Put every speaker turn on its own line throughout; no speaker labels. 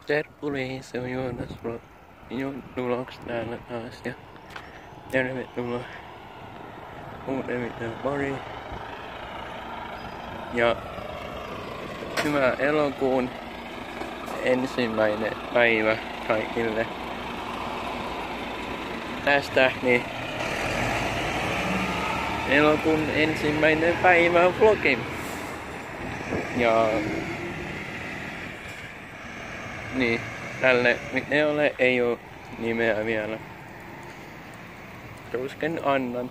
Tervetuloa, se on Joonas Vlogs täällä taas ja tervetuloa uuden videon pariin. Ja hyvää elokuun ensimmäinen päivä kaikille. Tästä niin elokuun ensimmäinen päivä vlogi. Ja niin, tälle videolle ei oo nimeä vielä. Tuskin annan.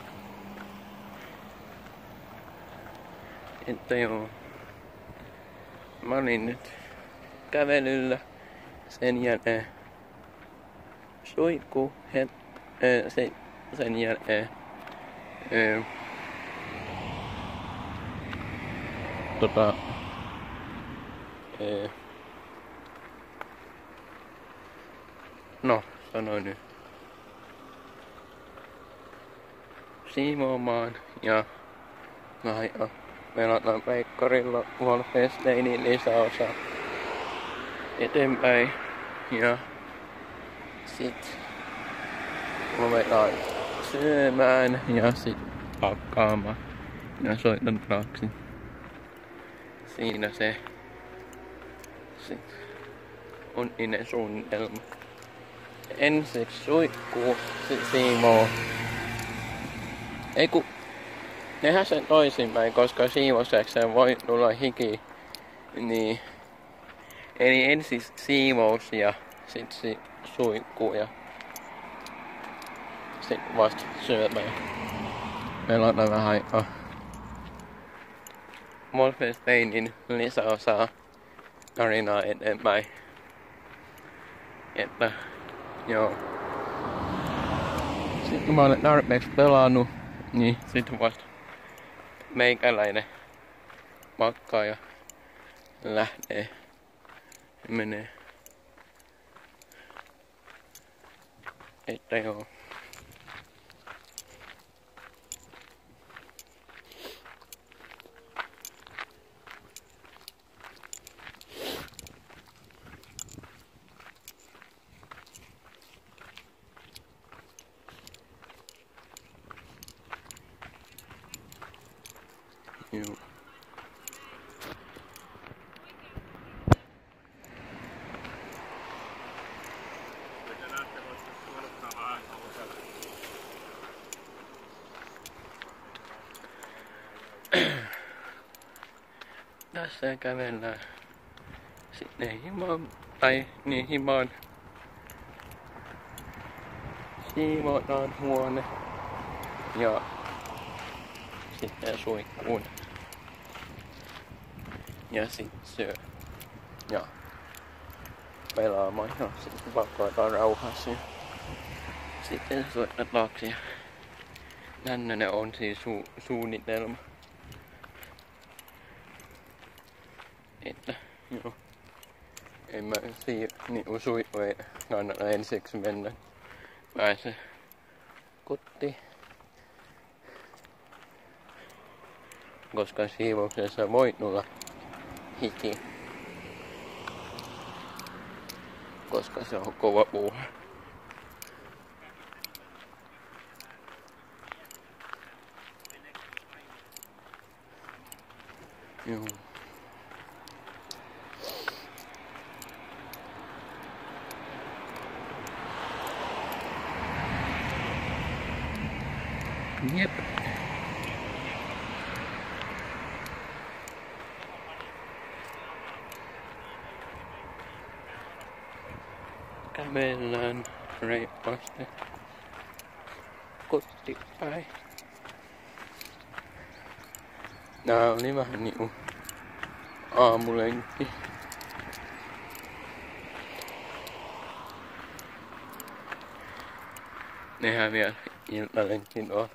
Että joo. Mä olin nyt kävelyllä. Sen jälkeen suihku. Sen jälkeen no, sanoin nyt. Siivoamaan ja pelataan peikkarilla Wolfensteinin lisäosa eteenpäin. Ja sit ruvetaan syömään ja sit pakkaamaan ja soitan taksin. Siinä se sit on inne suunnitelma. Ensiksi suihkuu, sit siivoo. Ei ku, tehdään sen toisinpäin, koska siivoukseen voi tulla hiki. Niin. Eli ensin siivous ja sit suihkuu ja sit vasta syömään. Pelataan vähän aikaa. Wolfensteinin lisäosaa tarinaa eteenpäin. Että joo. Sitten kun mä olen tarpeeksi pelannut, niin sit vasta meikäläinen makkaa ja lähtee. Menee. Että joo. Joo. Tässä kävellään sinne himaan, tai niin himaan. Siivotaan huone ja sitten suihkuun. Ja sit syö. Ja pelaamaan ja sitten vakkaataan rauhassa. Ja sitten soittaa taksia. Tännönen on siis suunnitelma. Että joo. En mä niin suihku ei kannata ensiksi mennä. Pääse kotiin. Koska siivouksessa voi tulla hiki. Koska se on kova puuha. Joo. Jep. Kävellään reippaasti kotipäin. Nää oli vähän niinku aamulenkki. Nehän vielä iltalenkki tuolla.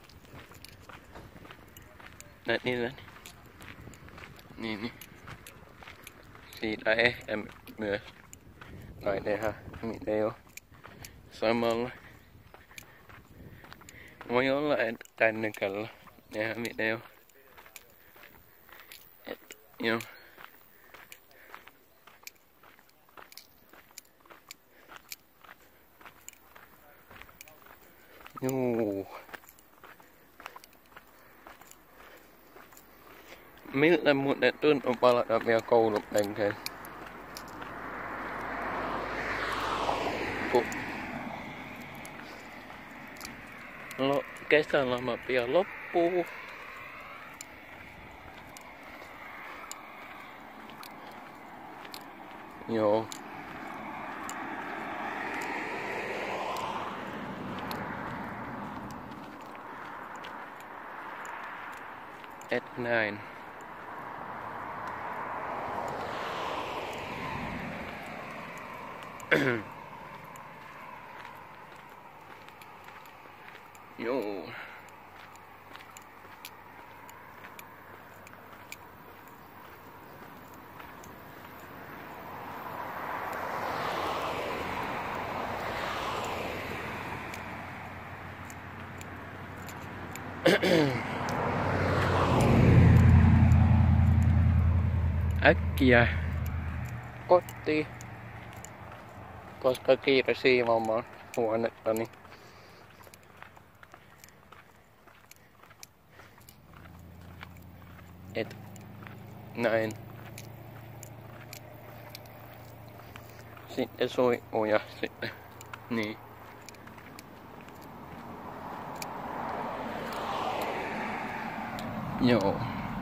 Niillä niin. Siitä ehkä myös. Tai tehdä video samalla. Voi olla, että kännykällä tehdä video. Joo. Juu. Miltä muuten tuntuu palata vielä koulupenkeen? Kesäloma pian loppuu. Joo. Et näin. Joo. Äkkiä kotiin, koska kiire siivoamaan huonettani. Et näin. Sitten suihkuja sitten. Niin. Joo.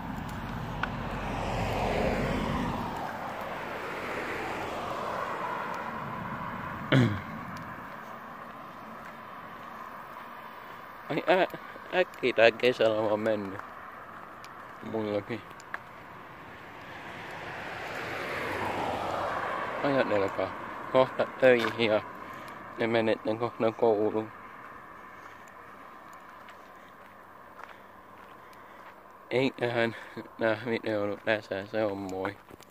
Ai äkkiä tää kesäloma on mennyt. Mullakin. Ajatelkaa. Kohta töihin ja ne menette kohta kouluun. Eiköhän nää videoilut tässä, se on moi.